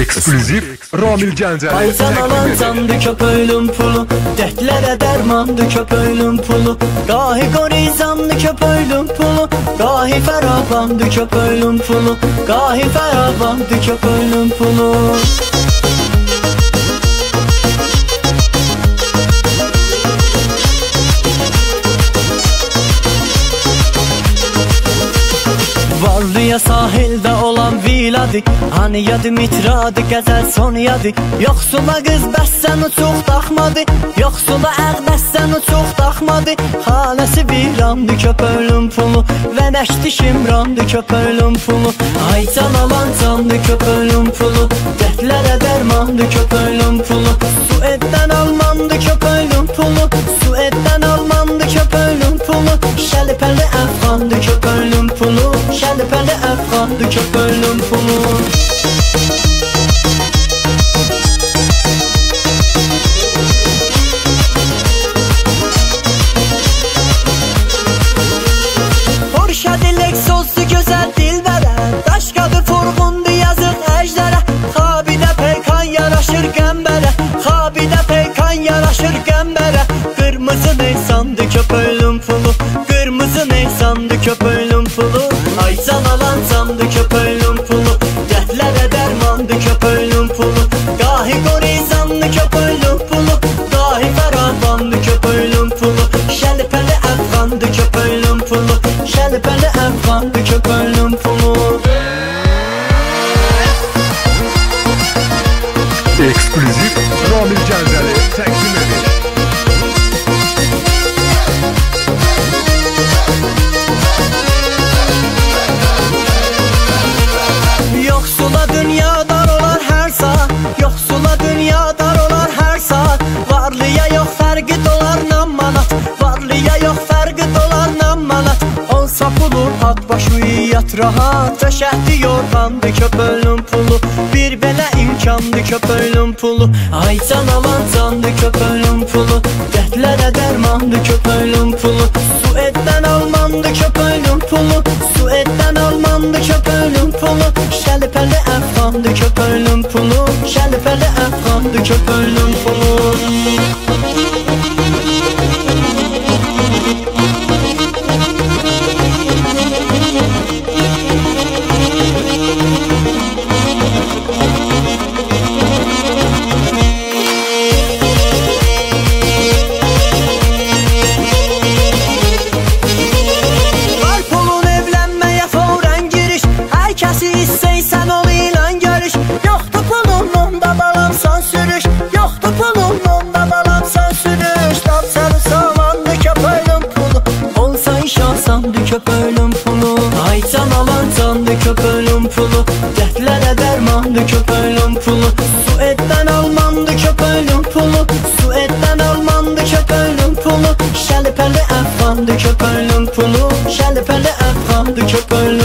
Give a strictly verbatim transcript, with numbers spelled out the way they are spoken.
Ekskluziv Ramil Gəncəli. Aycan alan candı köpöylüm pulu, dertlere dermandı köpöylüm pulu. Gahi gorizandı köpöylüm pulu, gahi ferabandı köpöylüm pulu, gahi ferabandı köpöylüm pulu. Varlıya sahilde olan viladı, hani yadı mitradı, gəzəl son yadı. Yoxsula qız bəssən uçuq daxmadı, yoxsula əq bəssən uçuq daxmadı. Xaləsi virandı köpöylüm pulu, və nəşdi şimrandı köpöylüm pulu. Aycan alan candı köpöylüm pulu, dərdlərə dərmandı köpöylüm pulu. Su etdən almandı köpöylüm pulu, su etdən almandı köpöylüm pulu. Şəlipəli əfqandı köpöylüm pulu, şəlipəli əfqandı köpöylüm pulu. Horşadı Lexus'u gözəl dilbərə, daşqadı furğundu yazıq əjdərə. Xabidə peykan yaraşır qəmbərə, xabidə peykan yaraşır qəmbərə. Qırmızı neysandı köpöylüm pulu, qırmızı neysandı köpöylüm pulu. Aycan alan candı köpöylüm pulu, dərdlərə dərmandı köpöylüm pulu. Gahi gorizandı köpöylüm pulu, gahi ferabandı köpöylüm pulu. Şəlipəli əfqandı köpöylüm pulu, şəlipəli əfqandı köpöylüm pulu. Ekskluziv Ramil Gəncəli təqdim edir. Yoxsula dünyadar olar hər saat, yoxsula dünyadar olar hər saat. Varlıya yox fərqi dolarla manat, varlıya yox fərqi dolarla manat. Olsa pulu at başı yat rahat, və şəhdi yorğandı köpöylüm pulu. Bir belə imkandı köpöylüm pulu, Aycan alan candı köpöylüm pulu. Dərdlərə dərmandı köpöylüm pulu, su etdən almandı köpöylüm pulu, su etdən almandı köpöylüm pulu. Şəlipəli əfqandı köpöylüm pulu, şəlipəli əfqandı köpöylüm pulu. Köpöylüm pulu, Aycan alan candı köpöylüm pulu, dərdlərə dərmandı köpöylüm pulu. Su etdən almandı köpöylüm pulu, su etdən almandı köpöylüm pulu. Şəlipəli əfqandı köpöylüm pulu, şəlipəli əfqandı köpöylüm